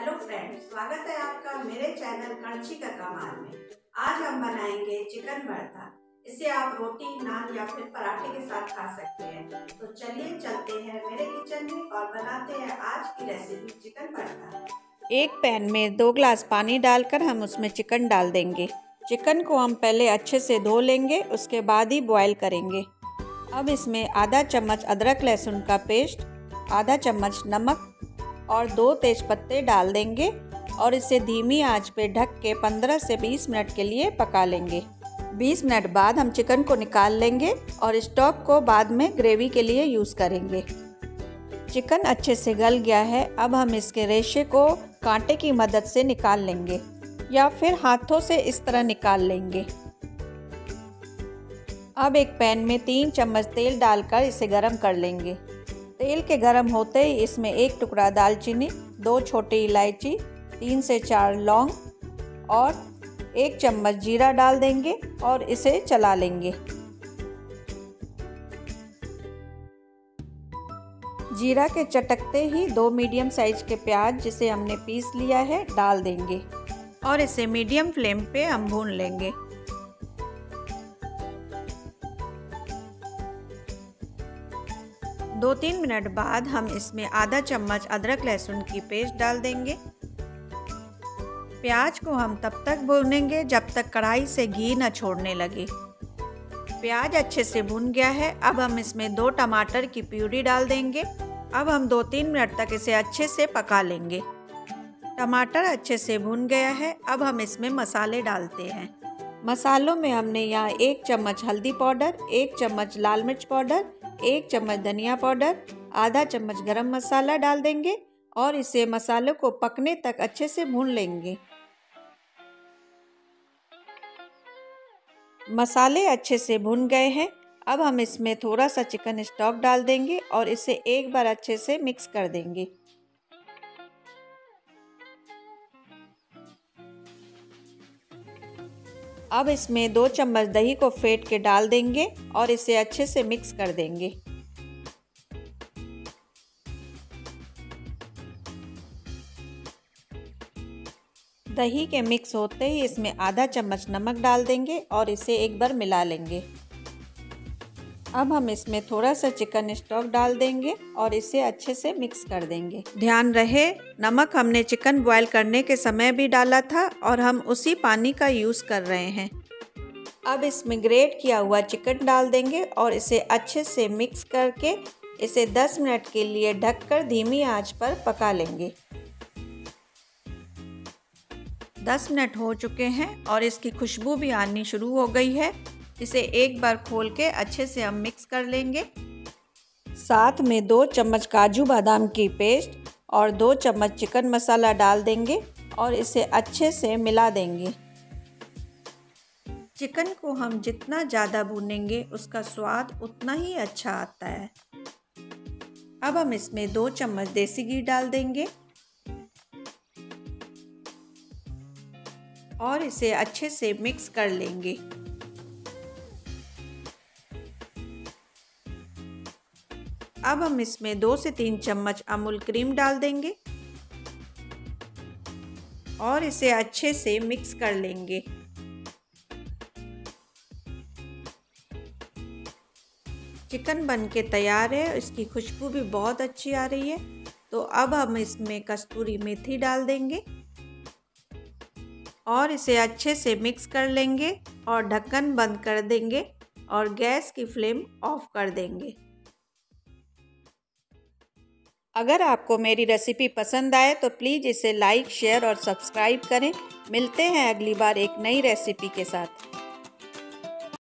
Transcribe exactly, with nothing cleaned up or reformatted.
Hello friends, स्वागत है आपका मेरे चैनल कड़छी का कमाल में। आज हम बनाएंगे चिकन भरता। इसे आप रोटी, नान या फिर पराठे के साथ खा सकते हैं। तो चलिए चलते हैं मेरे किचन में और बनाते हैं आज की रेसिपी चिकन भरता। एक पैन में दो ग्लास पानी डालकर हम उसमें चिकन डाल देंगे। चिकन को हम पहले अच्छे से धो लेंगे, उसके बाद ही बॉयल करेंगे। अब इसमें आधा चम्मच अदरक लहसुन का पेस्ट, आधा चम्मच नमक और दो तेज़पत्ते डाल देंगे और इसे धीमी आंच पे ढक के पंद्रह से बीस मिनट के लिए पका लेंगे। बीस मिनट बाद हम चिकन को निकाल लेंगे और स्टॉक को बाद में ग्रेवी के लिए यूज़ करेंगे। चिकन अच्छे से गल गया है। अब हम इसके रेशे को कांटे की मदद से निकाल लेंगे या फिर हाथों से इस तरह निकाल लेंगे। अब एक पैन में तीन चम्मच तेल डालकर इसे गरम कर लेंगे। तेल के गरम होते ही इसमें एक टुकड़ा दालचीनी, दो छोटी इलायची, तीन से चार लौंग और एक चम्मच जीरा डाल देंगे और इसे चला लेंगे। जीरा के चटकते ही दो मीडियम साइज के प्याज जिसे हमने पीस लिया है डाल देंगे और इसे मीडियम फ्लेम पे हम भून लेंगे। दो तीन मिनट बाद हम इसमें आधा चम्मच अदरक लहसुन की पेस्ट डाल देंगे। प्याज को हम तब तक भूनेंगे जब तक कढ़ाई से घी न छोड़ने लगे। प्याज अच्छे से भुन गया है। अब हम इसमें दो टमाटर की प्यूरी डाल देंगे। अब हम दो तीन मिनट तक इसे अच्छे से पका लेंगे। टमाटर अच्छे से भुन गया है। अब हम इसमें मसाले डालते हैं। मसालों में हमने यहाँ एक चम्मच हल्दी पाउडर, एक चम्मच लाल मिर्च पाउडर, एक चम्मच धनिया पाउडर, आधा चम्मच गरम मसाला डाल देंगे और इसे मसालों को पकने तक अच्छे से भून लेंगे। मसाले अच्छे से भुन गए हैं। अब हम इसमें थोड़ा सा चिकन स्टॉक डाल देंगे और इसे एक बार अच्छे से मिक्स कर देंगे। अब इसमें दो चम्मच दही को फेंट के डाल देंगे और इसे अच्छे से मिक्स कर देंगे। दही के मिक्स होते ही इसमें आधा चम्मच नमक डाल देंगे और इसे एक बार मिला लेंगे। अब हम इसमें थोड़ा सा चिकन स्टॉक डाल देंगे और इसे अच्छे से मिक्स कर देंगे। ध्यान रहे, नमक हमने चिकन बॉयल करने के समय भी डाला था और हम उसी पानी का यूज़ कर रहे हैं। अब इसमें ग्रेट किया हुआ चिकन डाल देंगे और इसे अच्छे से मिक्स करके इसे दस मिनट के लिए ढककर धीमी आंच पर पका लेंगे। दस मिनट हो चुके हैं और इसकी खुशबू भी आनी शुरू हो गई है। इसे एक बार खोल के अच्छे से हम मिक्स कर लेंगे। साथ में दो चम्मच काजू बादाम की पेस्ट और दो चम्मच चिकन मसाला डाल देंगे और इसे अच्छे से मिला देंगे। चिकन को हम जितना ज़्यादा भूनेंगे उसका स्वाद उतना ही अच्छा आता है। अब हम इसमें दो चम्मच देसी घी डाल देंगे और इसे अच्छे से मिक्स कर लेंगे। अब हम इसमें दो से तीन चम्मच अमूल क्रीम डाल देंगे और इसे अच्छे से मिक्स कर लेंगे। चिकन बन के तैयार है। इसकी खुशबू भी बहुत अच्छी आ रही है। तो अब हम इसमें कस्तूरी मेथी डाल देंगे और इसे अच्छे से मिक्स कर लेंगे और ढक्कन बंद कर देंगे और गैस की फ्लेम ऑफ कर देंगे। अगर आपको मेरी रेसिपी पसंद आए तो प्लीज़ इसे लाइक, शेयर और सब्सक्राइब करें। मिलते हैं अगली बार एक नई रेसिपी के साथ।